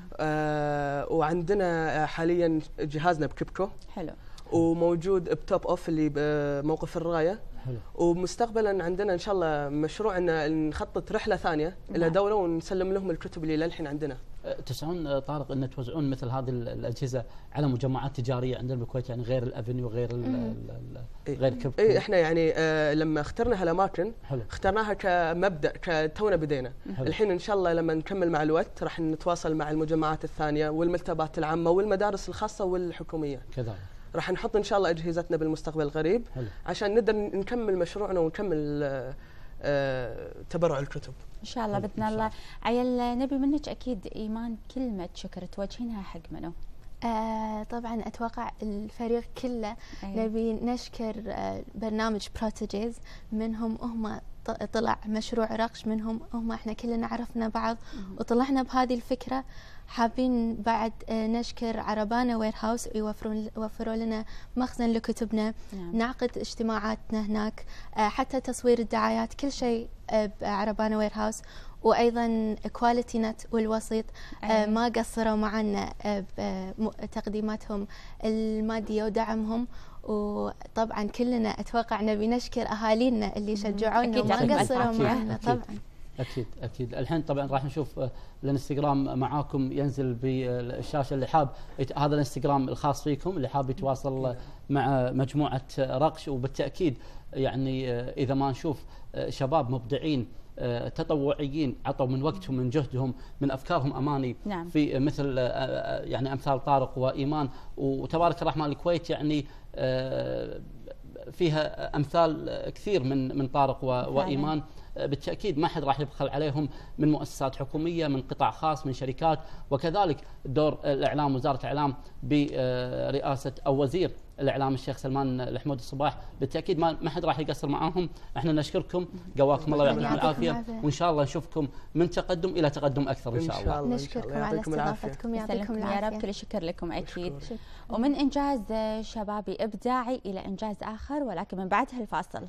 وعندنا حاليا جهازنا بكبكو. حلو. وموجود بتوب اوف اللي بموقف الرايه. حلو. ومستقبلا عندنا ان شاء الله مشروع ان نخطط رحله ثانيه الى دوله ونسلم لهم الكتب اللي للحين عندنا. تسعون طارق ان توزعون مثل هذه الاجهزه على مجمعات تجاريه عندنا بالكويت، يعني غير الافنيو غير غير كبكو؟ اي احنا يعني لما اخترنا هالاماكن اخترناها كمبدا كتونا بدينا. الحين ان شاء الله لما نكمل مع الوقت راح نتواصل مع المجمعات الثانيه والمكتبات العامه والمدارس الخاصه والحكوميه كذلك. راح نحط ان شاء الله اجهزتنا بالمستقبل القريب. حلو. عشان نقدر نكمل مشروعنا ونكمل تبرع الكتب ان شاء الله باذن الله. عيل نبي منك اكيد ايمان كلمه شكر توجهينها حق منو؟ طبعا اتوقع الفريق كله. نبي نشكر برنامج بروتيجيز، منهم هم طلع مشروع رقش، منهم هم احنا كلنا عرفنا بعض وطلعنا بهذه الفكره. حابين بعد نشكر عربانة وير هاوس، يوفروا لنا مخزن لكتبنا. نعقد اجتماعاتنا هناك، حتى تصوير الدعايات، كل شيء بعربانة وير هاوس. وايضا كواليتي نت والوسيط ما قصروا معنا بتقديماتهم الماديه ودعمهم. وطبعا كلنا اتوقع نبي نشكر اهالينا اللي شجعونا وما قصروا معنا. طبعا اكيد. الحين طبعا راح نشوف الانستغرام معاكم ينزل بالشاشه، اللي حاب هذا الانستغرام الخاص فيكم اللي حاب يتواصل مع مجموعه رقش. وبالتاكيد يعني اذا ما نشوف شباب مبدعين تطوعيين عطوا من وقتهم من جهدهم من افكارهم اماني. نعم. في مثل يعني امثال طارق وايمان، وتبارك الرحمن الكويت يعني فيها امثال كثير من طارق وايمان. بالتاكيد ما حد راح يبخل عليهم من مؤسسات حكوميه، من قطاع خاص، من شركات، وكذلك دور الاعلام، وزاره الاعلام برئاسه او وزير الاعلام الشيخ سلمان الحمود الصباح. بالتاكيد ما حد راح يقصر معاهم. احنا نشكركم، قواكم الله ويعطيكم العافيه، وان شاء الله نشوفكم من تقدم الى تقدم اكثر ان شاء الله. نشكركم على استضافتكم، يعطيكم العافيه يا رب. كل شكر لكم اكيد. ومن انجاز شبابي ابداعي الى انجاز اخر، ولكن من بعد هالفاصل.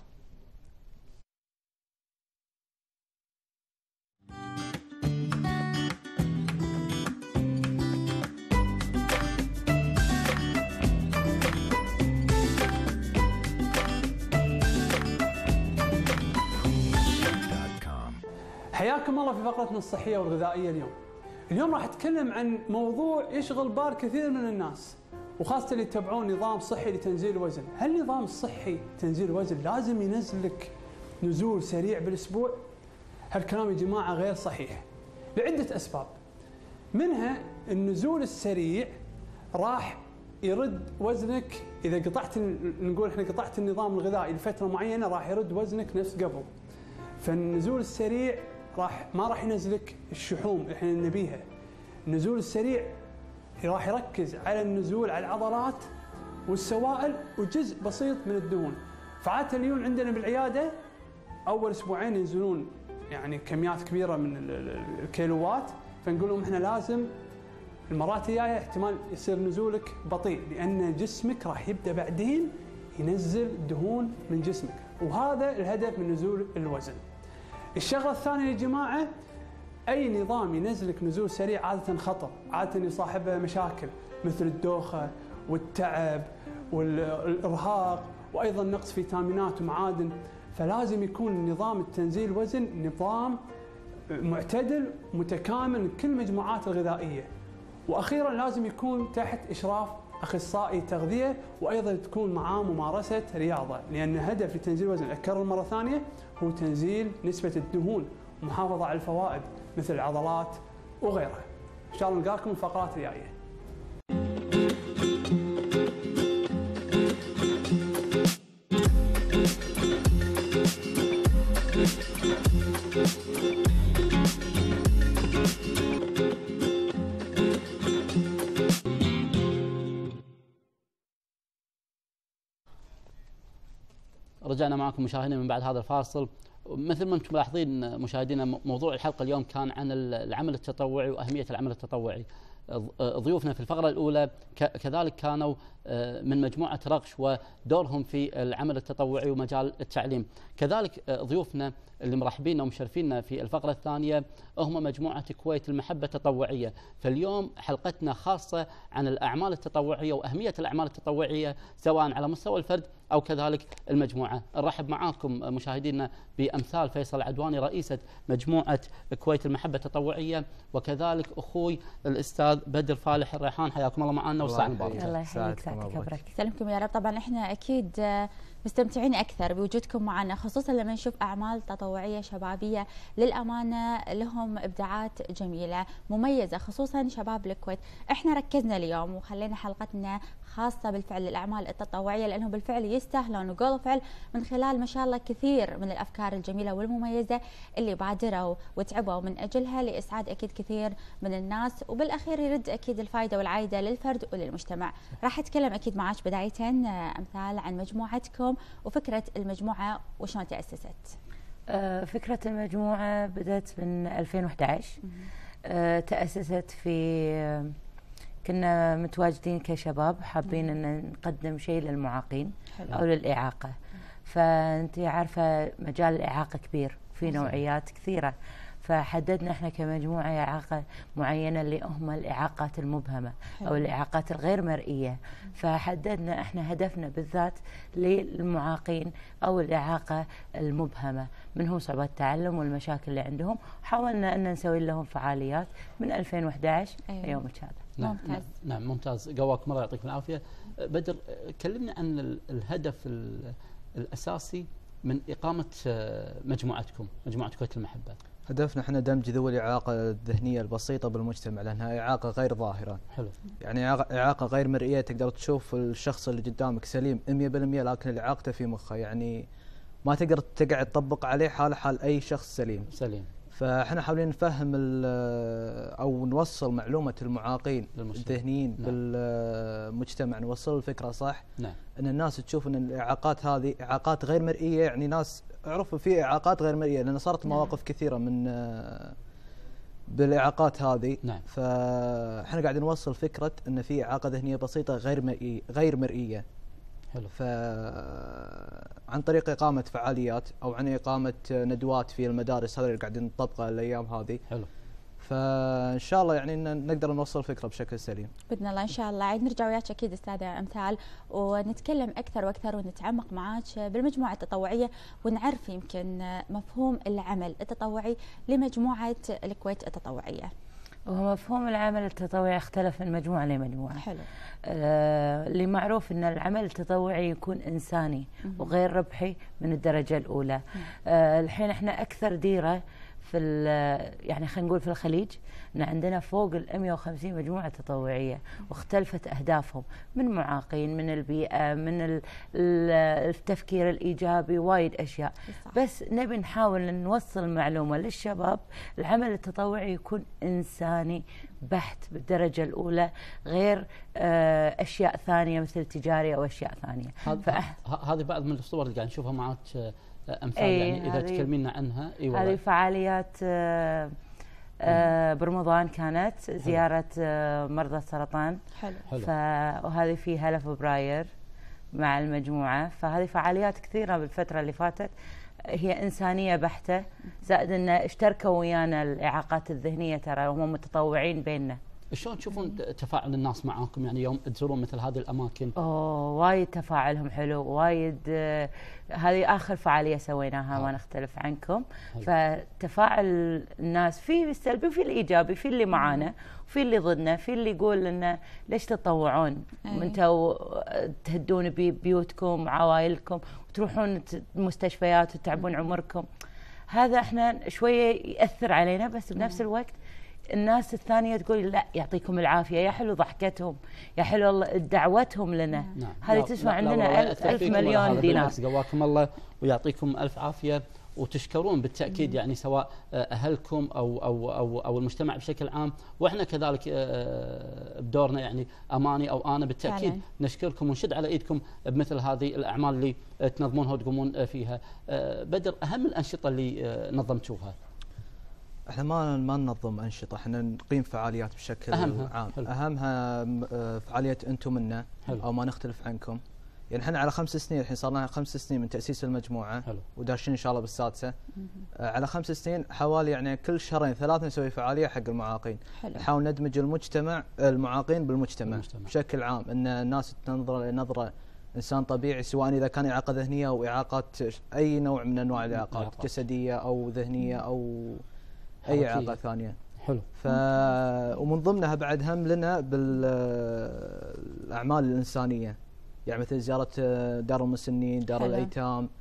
حياكم الله في فقرتنا الصحية والغذائية. اليوم راح أتكلم عن موضوع يشغل بال كثير من الناس، وخاصة اللي يتبعون نظام صحي لتنزيل الوزن. هل النظام الصحي تنزيل الوزن لازم ينزل لك نزول سريع بالأسبوع؟ هالكلام يا جماعة غير صحيح لعدة أسباب، منها النزول السريع راح يرد وزنك. إذا نقول إحنا قطعت النظام الغذائي لفترة معينة راح يرد وزنك نفس قبل. فالنزول السريع ما راح ينزلك الشحوم اللي احنا نبيها. النزول السريع راح يركز على النزول على العضلات والسوائل وجزء بسيط من الدهون. فعادة اليوم عندنا بالعيادة أول أسبوعين ينزلون يعني كميات كبيرة من الكيلوات، فنقول لهم احنا لازم المرات الجاية احتمال يصير نزولك بطيء، لأن جسمك راح يبدأ بعدين ينزل دهون من جسمك، وهذا الهدف من نزول الوزن. الشغله الثانيه يا جماعه، اي نظام ينزلك نزول سريع عاده خطر، عاده يصاحبه مشاكل مثل الدوخه والتعب والارهاق وايضا نقص فيتامينات ومعادن. فلازم يكون نظام التنزيل الوزن نظام معتدل متكامل من كل المجموعات الغذائيه، واخيرا لازم يكون تحت اشراف اخصائي تغذيه، وايضا تكون معاه ممارسه رياضه، لان هدف لتنزيل الوزن اكرر مره ثانيه هو تنزيل نسبه الدهون ومحافظه على الفوائد مثل العضلات وغيرها. ان شاء الله نلقاكم في الفقرات الجايه. رجعنا معكم مشاهدينا من بعد هذا الفاصل. مثل ما انتم ملاحظين مشاهدينا، موضوع الحلقه اليوم كان عن العمل التطوعي واهميه العمل التطوعي. ضيوفنا في الفقره الاولى كذلك كانوا من مجموعه رغش ودورهم في العمل التطوعي ومجال التعليم. كذلك ضيوفنا اللي مرحبين ومشرفينا في الفقره الثانيه هم مجموعه كويت المحبه التطوعيه. فاليوم حلقتنا خاصه عن الاعمال التطوعيه واهميه الاعمال التطوعيه سواء على مستوى الفرد او كذلك المجموعه. نرحب معاكم مشاهدينا بامثال فيصل عدواني رئيسه مجموعه كويت المحبه التطوعيه، وكذلك اخوي الاستاذ بدر فالح الريحان. حياكم الله معنا وساعة مباركه. الله يحييك، ساعتك ابرك. سلامكم يا رب. طبعا احنا اكيد مستمتعين اكثر بوجودكم معنا، خصوصا لما نشوف اعمال تطوعيه شبابيه للامانه لهم ابداعات جميله مميزه، خصوصا شباب الكويت. احنا ركزنا اليوم وخلينا حلقتنا خاصه بالفعل للاعمال التطوعيه، لانه بالفعل يستاهلون وقالوا فعل من خلال ما شاء الله كثير من الافكار الجميله والمميزه اللي بادروا وتعبوا من اجلها لاسعاد اكيد كثير من الناس، وبالاخير يرد اكيد الفائده والعائده للفرد وللمجتمع. راح اتكلم اكيد معاك بدايه امثال عن مجموعتكم وفكره المجموعه وشلون تاسست. فكره المجموعه بدات من 2011. تاسست في كنا متواجدين كشباب حابين ان نقدم شيء للمعاقين او للاعاقه. فانت عارفه مجال الاعاقه كبير في نوعيات كثيره، فحددنا احنا كمجموعه اعاقه معينه اللي هم الاعاقات المبهمه او الاعاقات الغير مرئيه. فحددنا احنا هدفنا بالذات للمعاقين او الاعاقه المبهمه، منهم صعوبات التعلم والمشاكل اللي عندهم. حاولنا ان نسوي لهم فعاليات من 2011 ليومك هذا. نعم ممتاز، قواكم الله يعطيكم العافيه. بدر، كلمنا عن الهدف الاساسي من اقامه مجموعتكم، مجموعه كويت المحبه. هدفنا احنا دمج ذوي الاعاقه الذهنيه البسيطه بالمجتمع، لانها اعاقه غير ظاهره. حلو. يعني اعاقه غير مرئيه، تقدر تشوف الشخص اللي قدامك سليم 100%، لكن اللي اعاقته في مخه، يعني ما تقدر تقعد تطبق عليه حال اي شخص سليم. فاحنا حاولين نفهم او نوصل معلومه المعاقين الذهنيين بالمجتمع، نوصل الفكره صح. نعم. ان الناس تشوف ان الاعاقات هذه اعاقات غير مرئيه، يعني ناس عرفوا في اعاقات غير مرئيه، لان صارت مواقف كثيره من بالاعاقات هذه. نعم. فاحنا قاعدين نوصل فكره ان في اعاقه ذهنيه بسيطه غير مرئيه. حلو. عن طريق إقامة فعاليات أو عن إقامة ندوات في المدارس، هذا اللي قاعدين نطبقه الأيام هذه. حلو. فإن شاء الله يعني نقدر نوصل الفكرة بشكل سليم بإذن الله. إن شاء الله عاد نرجع وياك أكيد أستاذة أمثال ونتكلم أكثر وأكثر ونتعمق معاك بالمجموعة التطوعية ونعرف يمكن مفهوم العمل التطوعي لمجموعة الكويت التطوعية. ومفهوم العمل التطوعي اختلف من مجموعة لمجموعة. حلو. اللي معروف أن العمل التطوعي يكون إنساني وغير ربحي من الدرجة الأولى. الحين احنا أكثر ديرة في يعني خلينا نقول في الخليج ان عندنا فوق ال 150 مجموعه تطوعيه، واختلفت اهدافهم من معاقين، من البيئه، من التفكير الايجابي، وايد اشياء. بس نبي نحاول نوصل معلومه للشباب، العمل التطوعي يكون انساني بحت بالدرجه الاولى، غير اشياء ثانيه مثل تجاري او اشياء ثانيه. هذه بعض من الصور اللي قاعد نشوفها معك امثال، يعني اذا تكلمينا عنها. هذه فعاليات برمضان كانت زياره مرضى السرطان. حلو. وهذه في هلا فبراير مع المجموعه. فهذه فعاليات كثيره بالفتره اللي فاتت هي انسانيه بحته، زائد ان اشتركوا ويانا الاعاقات الذهنيه، ترى هم متطوعين بيننا. شلون تشوفون تفاعل الناس معاكم يعني يوم تزورون مثل هذه الاماكن؟ وايد تفاعلهم حلو، وايد. هذه اخر فعاليه سويناها، ما نختلف عنكم. فتفاعل الناس في السلبي وفي الايجابي، في اللي معانا وفي اللي ضدنا، في اللي يقول لنا ليش تتطوعون انتوا تهدون بيوتكم عوائلكم وتروحون المستشفيات وتتعبون عمركم. هذا احنا شويه ياثر علينا، بس بنفس الوقت الناس الثانية تقول لا يعطيكم العافية، يا حلو ضحكتهم، يا حلو دعوتهم لنا. هذه تسوى عندنا 1000 مليون دينار. قواكم الله ويعطيكم ألف عافية. وتشكرون بالتاكيد يعني سواء اهلكم او المجتمع بشكل عام، واحنا كذلك بدورنا يعني اماني او انا بالتاكيد فعلا نشكركم ونشد على ايدكم بمثل هذه الاعمال اللي تنظمونها وتقومون فيها. بدر، اهم الانشطه اللي نظمتوها؟ احنا ما ننظم انشطه، احنا نقيم فعاليات بشكل عام. اهمها فعاليه انتم منا او ما نختلف عنكم. يعني احنا على 5 سنين، الحين صار لنا 5 سنين من تاسيس المجموعه وداشين ان شاء الله بالسادسه. على 5 سنين حوالي يعني كل شهرين 3 نسوي فعاليه حق المعاقين. نحاول ندمج المعاقين بالمجتمع بشكل عام، ان الناس تنظر نظره انسان طبيعي، سواء اذا كان اعاقه ذهنيه او اعاقات اي نوع من انواع الاعاقات، جسديه او ذهنيه او اي اعاقه ثانيه. حلو. ومن ضمنها بعد هم لنا بالاعمال الانسانيه، يعني مثل زياره دار المسنين، دار الايتام،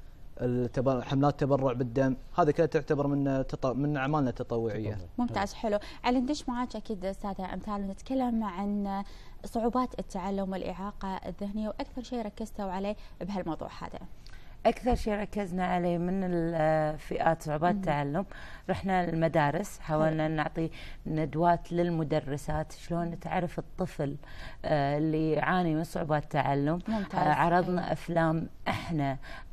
حملات تبرع بالدم، هذا كلها تعتبر من اعمالنا التطوعيه. ممتاز. حلو. علي ندش معك اكيد استاذه امثال ونتكلم عن صعوبات التعلم والاعاقه الذهنيه، واكثر شيء ركزتوا عليه بهالموضوع هذا. أكثر شيء ركزنا عليه من الفئات صعوبات التعلم، رحنا المدارس، حاولنا نعطي ندوات للمدرسات شلون تعرف الطفل اللي يعاني من صعوبات التعلم. عرضنا أفلام، احنا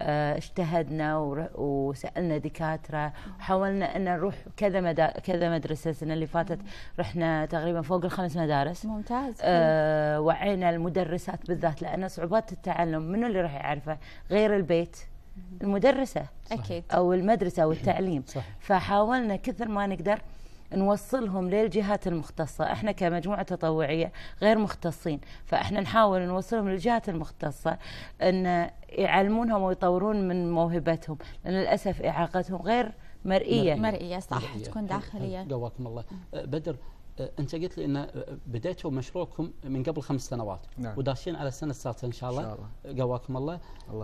اجتهدنا وسألنا دكاترة، وحاولنا أن نروح كذا مدرسة. السنة اللي فاتت رحنا تقريبا فوق ال5 مدارس. ممتاز. وعينا المدرسات بالذات، لأن صعوبات التعلم منو اللي راح يعرفه غير البيت؟ المدرسة أكيد، أو المدرسة أو التعليم. صح. فحاولنا كثر ما نقدر نوصلهم للجهات المختصة. احنا كمجموعة تطوعية غير مختصين، فاحنا نحاول نوصلهم للجهات المختصة ان يعلمونهم ويطورون من موهبتهم، لأن للأسف إعاقتهم غير مرئية. صح. تكون داخلية. قواكم الله. بدر، انت قلت لي ان بديتوا مشروعكم من قبل 5 سنوات. نعم. وداشين على السنه السادسه ان شاء الله. قواكم الله.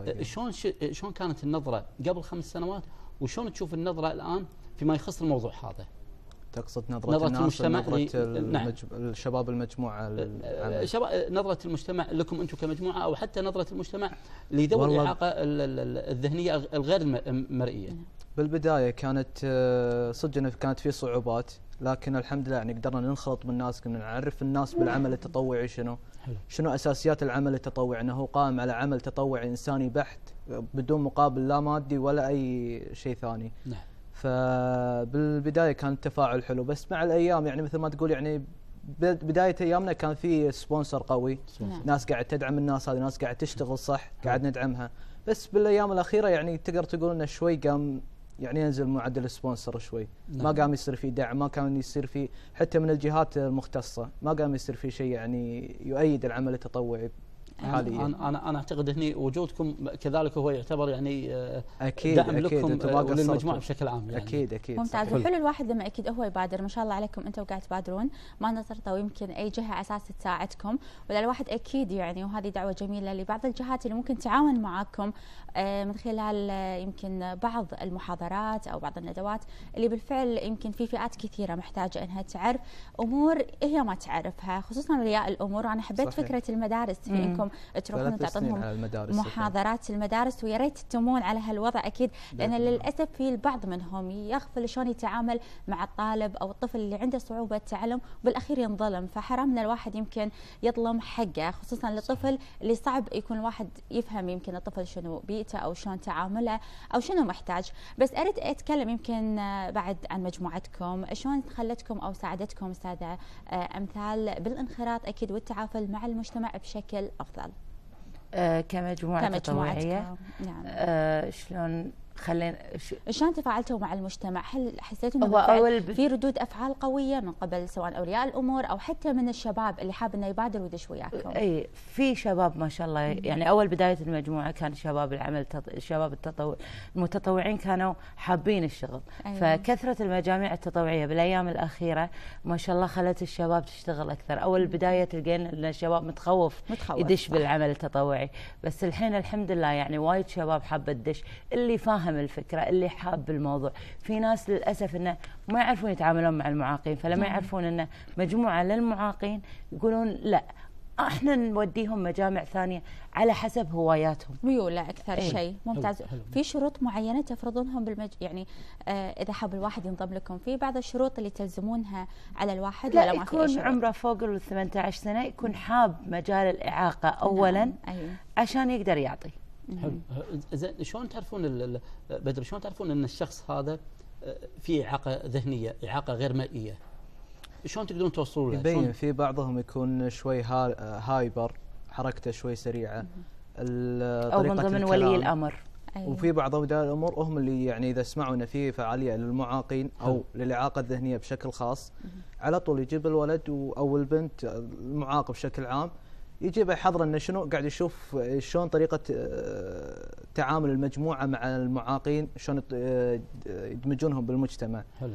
شلون كانت النظره قبل 5 سنوات، وشلون تشوف النظره الان فيما يخص الموضوع هذا؟ تقصد نظرة المجتمع، نظرة الشباب المجموعة، نظرة المجتمع لكم انتم كمجموعة، او حتى نظرة المجتمع لذوي الاعاقة الذهنية الغير مرئية؟ بالبداية كانت صدق كانت في صعوبات، لكن الحمد لله يعني قدرنا ننخرط بالناس، كنا نعرف الناس بالعمل التطوعي شنو اساسيات العمل التطوعي، انه هو قائم على عمل تطوعي انساني بحت بدون مقابل لا مادي ولا اي شيء ثاني. نعم. فبالبدايه كان التفاعل حلو، بس مع الايام يعني مثل ما تقول يعني بدايه ايامنا كان في سبونسر قوي. ناس قاعد تدعم الناس هذه، ناس قاعد تشتغل صح، قاعد ندعمها. بس بالايام الاخيره يعني تقدر تقول انه شوي قام يعني ينزل معدل السبونسر شوي. نعم. ما قام يصير في دعم، ما كان يصير في حتى من الجهات المختصه، ما قام يصير في شيء يعني يؤيد العمل التطوعي حاليا. انا اعتقد هني وجودكم كذلك هو يعتبر يعني أكيد دعم لكم وللمجموعه بشكل عام يعني. اكيد ممتاز. وحلو الواحد لما اكيد هو يبادر، ما شاء الله عليكم انتم قاعد تبادرون، ما نظرتوا يمكن اي جهه على اساس تساعدكم، ولا الواحد اكيد يعني، وهذه دعوه جميله لبعض الجهات اللي ممكن تعاون معاكم من خلال يمكن بعض المحاضرات او بعض الندوات اللي بالفعل يمكن في فئات كثيره محتاجه انها تعرف امور هي ما تعرفها، خصوصا اولياء الامور. وانا حبيت صحيح. فكره المدارس في انكم تروحون تعطونهم محاضرات المدارس، ويا ريت تتمون على هالوضع اكيد، لان للاسف في البعض منهم يغفل شلون يتعامل مع الطالب او الطفل اللي عنده صعوبه تعلم، وبالاخير ينظلم. فحرمنا الواحد يمكن يظلم حقه، خصوصا للطفل اللي صعب يكون الواحد يفهم يمكن الطفل شنو بيئته او شلون تعامله او شنو محتاج. بس اريد اتكلم يمكن بعد عن مجموعتكم، شلون خلتكم او ساعدتكم استاذه امثال بالانخراط اكيد والتعافل مع المجتمع بشكل افضل؟ كمجموعة تطوعية. نعم. شلون شلون تفاعلتوا مع المجتمع؟ هل حسيتوا انه في ردود افعال قويه من قبل سواء اولياء الامور او حتى من الشباب اللي حاب انه يبادر ويدش وياكم؟ اي في شباب ما شاء الله. يعني اول بدايه المجموعه كان شباب العمل شباب المتطوعين كانوا حابين الشغل. أيوة. فكثره المجاميع التطوعيه بالايام الاخيره ما شاء الله خلت الشباب تشتغل اكثر. اول بدايه تلقين ان الشباب متخوف يدش صح. بالعمل التطوعي، بس الحين الحمد لله يعني وايد شباب حابه تدش، اللي فاهم الفكره، اللي حاب الموضوع. في ناس للاسف انه ما يعرفون يتعاملون مع المعاقين، فلما يعرفون انه مجموعه للمعاقين يقولون لا احنا نوديهم مجامع ثانيه على حسب هواياتهم، ميوله اكثر شيء. ممتاز. في شروط معينه تفرضونهم يعني اذا حاب الواحد ينضم لكم، في بعض الشروط اللي تلزمونها على الواحد ولا ما في؟ يكون عمره فوق ال 18 سنه، يكون حاب مجال الاعاقه اولا. نعم. أيوه. عشان يقدر يعطي. حلو. زين، شلون تعرفون بدر، شلون تعرفون ان الشخص هذا في اعاقه ذهنيه، اعاقه غير مرئيه؟ شلون تقدرون توصلوا له؟ يبين في بعضهم يكون شوي هايبر، حركته شوي سريعه، او من ضمن ولي الامر. أيوة. وفي بعض اولياء الامور هم اللي يعني اذا سمعوا ان في فعاليه للمعاقين او للاعاقه الذهنيه بشكل خاص، على طول يجيب الولد او البنت المعاق بشكل عام، يجيبه يحضر انه شنو قاعد يشوف شلون طريقه تعامل المجموعه مع المعاقين، شلون يدمجونهم بالمجتمع. حلو.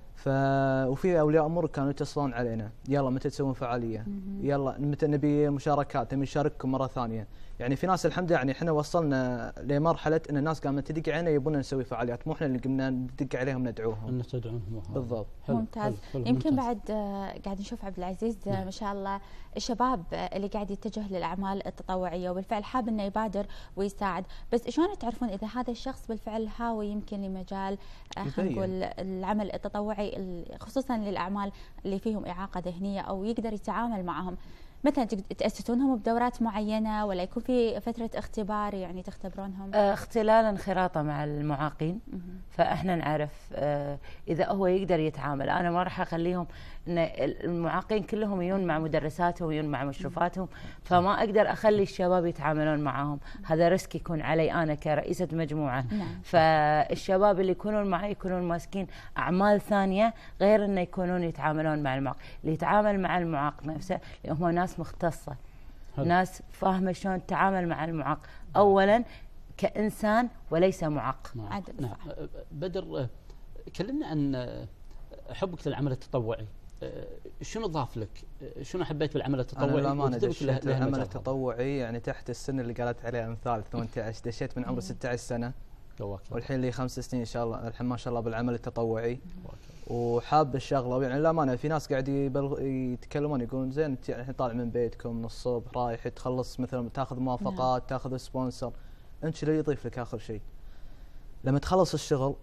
وفي اولياء امور كانوا يتصلون علينا، يلا متى تسوون فعاليه؟ يلا متى نبي مشاركات، نبي نشارككم مره ثانيه. يعني في ناس الحمد لله، يعني احنا وصلنا لمرحله ان الناس قامت تدق علينا يبون نسوي فعاليات، مو احنا اللي قمنا ندق عليهم ندعوهم. ان تدعونهم. بالضبط. ممتاز. يمكن ممتاز. بعد قاعد نشوف عبد العزيز ما شاء الله الشباب اللي قاعد يتجه للاعمال التطوعيه، وبالفعل حاب انه يبادر ويساعد، بس شلون تعرفون اذا هذا الشخص بالفعل هاوي يمكن لمجال خلينا نقول العمل التطوعي، خصوصا للاعمال اللي فيهم اعاقه ذهنيه، او يقدر يتعامل معهم؟ مثلا تأسسونهم بدورات معينة، ولا يكون في فترة اختبار يعني تختبرونهم؟ اختلالا انخراطة مع المعاقين. فاحنا نعرف اذا هو يقدر يتعامل. انا ما راح اخليهم ان المعاقين كلهم يجون مع مدرساتهم ويجون مع مشرفاتهم، فما اقدر اخلي الشباب يتعاملون معهم، هذا ريسك يكون علي انا كرئيسة مجموعة. فالشباب اللي يكونون معي يكونون ماسكين اعمال ثانية غير انه يكونون يتعاملون مع المعاق. اللي يتعامل مع المعاق نفسه هم ناس مختصة، ناس فاهمة شلون تتعامل مع المعاق اولا كإنسان وليس معاق. نعم. بدر، كلمنا عن حبك للعمل التطوعي، شنو ضاف لك؟ شنو حبيت بالعمل التطوعي؟ أنا للأمانة دشيت العمل التطوعي يعني تحت السن اللي قالت عليه أمثال 18، دشيت من عمر 16 سنة والحين لي 5 سنين إن شاء الله الحين ما شاء الله بالعمل التطوعي، وحاب الشغله. يعني للأمانة في ناس قاعد يتكلمون يقولون زين انت الحين طالع من بيتكم من الصبح رايح تخلص مثلا تاخذ موافقات، تاخذ سبونسر، انت اللي يضيف لك اخر شيء لما تخلص الشغل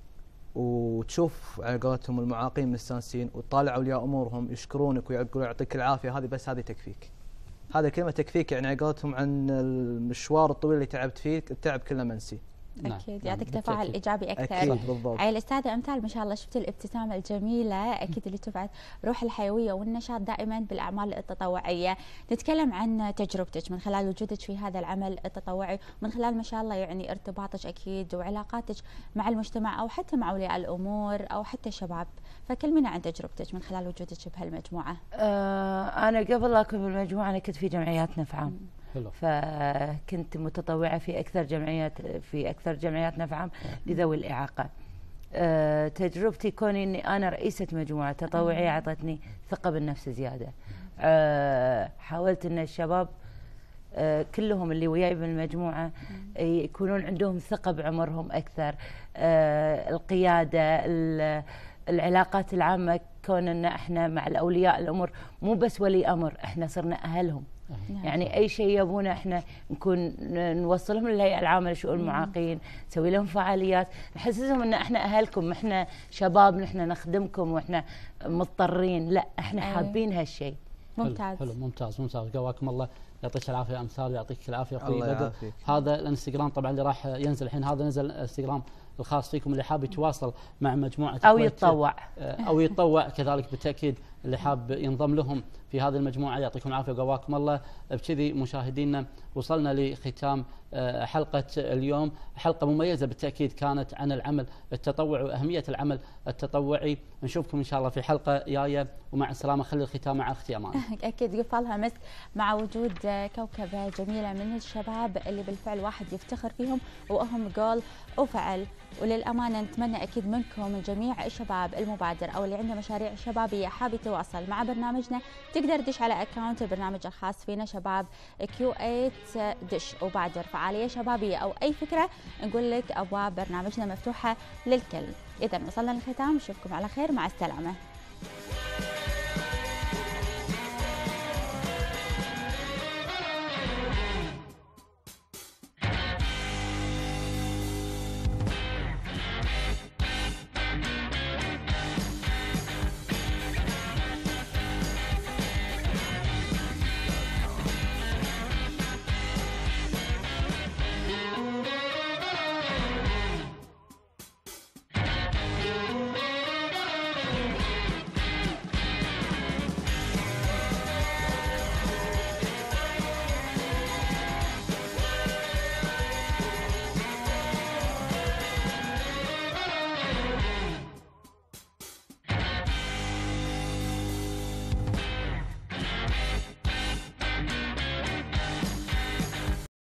وتشوف على قولتهم المعاقين مستانسين وتطالع اولياء امورهم يشكرونك ويقولوا يعطيك العافيه، هذه بس هذه تكفيك. هذا كلمه تكفيك، يعني على قولتهم عن المشوار الطويل اللي تعبت فيه، التعب كله منسي. اكيد يعطيك تفاعل ايجابي اكثر. اكيد بالضبط. على الاستاذه امثال ما شاء الله شفت الابتسامه الجميله، اكيد اللي تبعث روح الحيويه والنشاط دائما بالاعمال التطوعيه. نتكلم عن تجربتك من خلال وجودك في هذا العمل التطوعي، ومن خلال ما شاء الله يعني ارتباطك اكيد وعلاقاتك مع المجتمع او حتى مع اولياء الامور او حتى الشباب، فكلمينا عن تجربتك من خلال وجودك بهالمجموعه. انا قبل لا اكون بالمجموعه انا كنت في جمعيات نفعام. فكنت متطوعة في أكثر جمعيات نفعام لذوي الإعاقة. تجربتي كوني أني أنا رئيسة مجموعة تطوعية أعطتني ثقة بالنفس زيادة. حاولت أن الشباب كلهم اللي وياي بالمجموعة يكونون عندهم ثقة بعمرهم أكثر. القيادة، العلاقات العامة، كون أن احنا مع الأولياء الأمور مو بس ولي أمر، احنا صرنا أهلهم. يعني اي شيء يبونه احنا نكون نوصلهم للهيئه العامه لشؤون المعاقين، نسوي لهم فعاليات، نحسسهم ان احنا اهلكم، احنا شباب، نحن نخدمكم واحنا مضطرين، لا احنا حابين هالشيء. ممتاز. حلو ممتاز ممتاز، قواكم الله، يعطيك العافيه امثال، يعطيك العافيه اخوي بدر. هذا الانستغرام طبعا اللي راح ينزل الحين، هذا نزل الانستغرام الخاص فيكم، اللي حاب يتواصل مع مجموعه او يتطوع كذلك بالتاكيد، اللي حاب ينضم لهم في هذه المجموعه، يعطيكم العافيه وقواكم الله. بكذي مشاهدينا وصلنا لختام حلقه اليوم، حلقه مميزه بالتاكيد كانت عن العمل التطوعي واهميه العمل التطوعي. نشوفكم ان شاء الله في حلقه جايه، ومع السلامه. خلي الختام مع اختي امان. اكيد قفلها مسك مع وجود كوكبه جميله من الشباب اللي بالفعل واحد يفتخر فيهم وهم قول وفعل. وللامانه نتمنى اكيد منكم من جميع الشباب المبادر او اللي عنده مشاريع شبابيه حاب يتواصل مع برنامجنا، تقدر تدش على اكونت البرنامج الخاص فينا شباب Q8 دش وبادر فعاليه شبابيه او اي فكره، نقول لك ابواب برنامجنا مفتوحه للكل. اذا وصلنا للختام، نشوفكم على خير، مع السلامه.